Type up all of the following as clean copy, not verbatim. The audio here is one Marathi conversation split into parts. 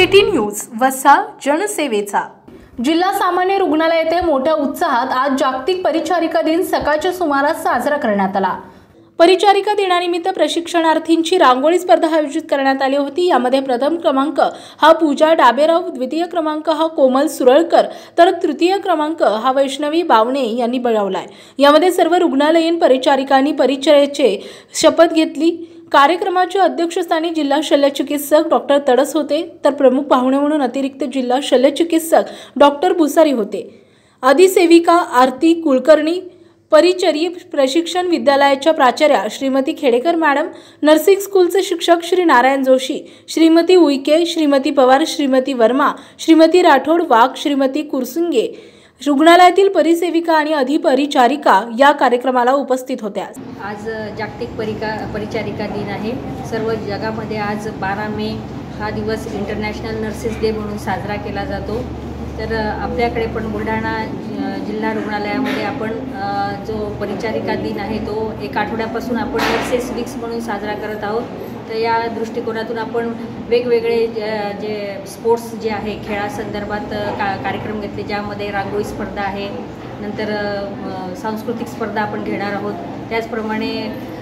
सिटी न्यूज वसा जनसेवेचा। जिल्हा सामान्य रुग्णालय येथे मोठ्या उत्साहात आज जागतिक परिचारिका दिन सकाळच्या सुमारास साजरा करण्यात आला। परिचारिका दिनानिमित्त प्रशिक्षणार्थींची रांगोळी स्पर्धा आयोजित करण्यात आली होती। यामध्ये प्रथम क्रमांक हा पूजा डाबेराव, द्वितीय क्रमांक हा कोमल सुरळकर, तर तृतीय क्रमांक हा वैष्णवी बावणे यांनी मिळवलाय। यामध्ये सर्व रुग्णालयीन परिचारिकांनी परिचयाची शपथ घेतली। कार्यक्रमाच्या अध्यक्षस्थानी जिल्हा शल्यचिकित्सक डॉक्टर तडस होते, तर प्रमुख पाहुणे म्हणून अतिरिक्त जिल्हा शल्यचिकित्सक डॉक्टर भुसारी होते। अधिसेविका आरती कुलकर्णी, परिचर्य प्रशिक्षण विद्यालयाच्या प्राचार्या श्रीमती खेडेकर मॅडम, नर्सिंग स्कूलचे शिक्षक श्री नारायण जोशी, श्रीमती उईके, श्रीमती पवार, श्रीमती वर्मा, श्रीमती राठोड, वाघ, श्रीमती कुरसुंगे, रुग्णालयातील परिसेविका आणि अधिपरिचारिका या कार्यक्रमाला उपस्थित होत्या। आज जागतिक परिचारिका दिन आहे। सर्व जगामध्ये आज 12 मे हा दिवस इंटरनॅशनल नर्सेस डे म्हणून साजरा केला जातो। तर आपल्याकडे पण बुलढाणा जिल्हा रुग्णालयामध्ये आपण जो परिचारिका दिन आहे तो एक आठवड्यापासून आपण नर्सेस वीक्स म्हणून साजरा करत आहोत। तर या दृष्टिकोनातून आपण वेगवेगळे जे स्पोर्ट्स जे आहे खेळासंदर्भात कार्यक्रम घेतले, ज्यामध्ये रांगोळी स्पर्धा आहे, नंतर सांस्कृतिक स्पर्धा आपण घेणार आहोत। त्याचप्रमाणे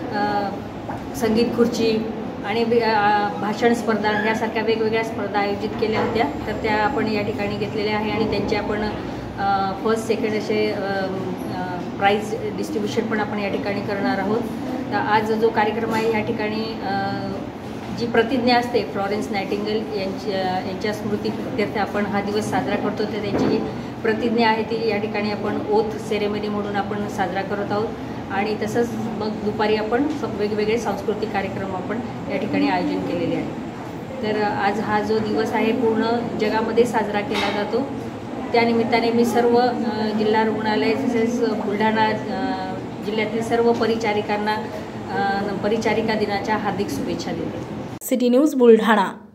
संगीत खुर्ची आणि भाषण स्पर्धा यासारख्या वेगवेगळ्या स्पर्धा आयोजित केल्या होत्या। तर त्या आपण या ठिकाणी घेतलेल्या आहे आणि त्यांचे आपण फर्स्ट सेकंड असे प्राइज डिस्ट्रीब्युशन पण आपण या ठिकाणी करणार आहोत। तर आज जो कार्यक्रम आहे या ठिकाणी जी प्रतिज्ञा असते फ्लॉरेन्स नायटिंगेल यांच्या स्मृतीप्रीत्यर्थ आपण हा दिवस साजरा करतो। तर त्यांची जी प्रतिज्ञा आहे ती या ठिकाणी आपण ओथ सेरेमनी म्हणून आपण साजरा करत आहोत। आणि तसंच मग दुपारी आपण वेगवेगळे सांस्कृतिक कार्यक्रम आपण या ठिकाणी आयोजन केलेले आहे। तर आज हा जो दिवस आहे पूर्ण जगामध्ये साजरा केला जातो। त्यानिमित्ताने मी सर्व जिल्हा रुग्णालय तसेच बुलढाणा जिल्ह्यातील सर्व परिचारिकांना परिचारिका दिनाच्या हार्दिक शुभेच्छा देते। City news Buldhana.